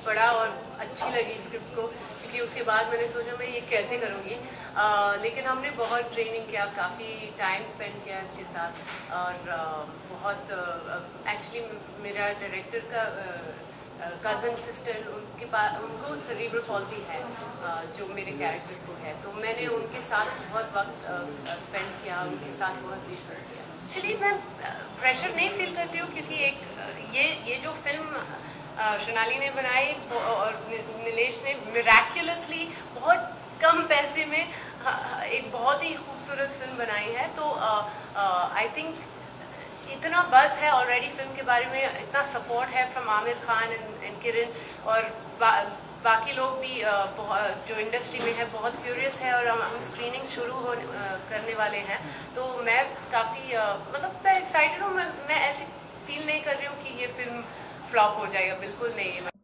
पढ़ा और अच्छी लगी स्क्रिप्ट को, क्योंकि उसके बाद मैंने सोचा मैं ये कैसे करूँगी। लेकिन हमने बहुत ट्रेनिंग किया, काफ़ी टाइम स्पेंड किया इसके साथ, और बहुत एक्चुअली मेरा डायरेक्टर का कज़न सिस्टर, उनके पास उनको सेरेब्रल पॉल्सी है, जो मेरे कैरेक्टर को है, तो मैंने उनके साथ बहुत वक्त स्पेंड किया, उनके साथ बहुत रिसर्च किया। एक्चुअली मैं प्रेशर नहीं फील करती हूँ, क्योंकि एक ये जो फिल्म सोनाली ने बनाई और नीलेश ने मिराक्युलसली बहुत कम पैसे में एक बहुत ही खूबसूरत फिल्म बनाई है, तो आई थिंक इतना बज़ है ऑलरेडी फिल्म के बारे में, इतना सपोर्ट है फ्रॉम आमिर खान एंड किरण, और बाकी लोग भी जो इंडस्ट्री में है बहुत क्यूरियस है, और हम स्क्रीनिंग शुरू करने वाले हैं, तो मैं काफ़ी मतलब मैं एक्साइटेड हूँ। मैं ऐसे फील नहीं कर रही हूँ कि ये फिल्म फ्लॉप हो जाएगा, बिल्कुल नहीं।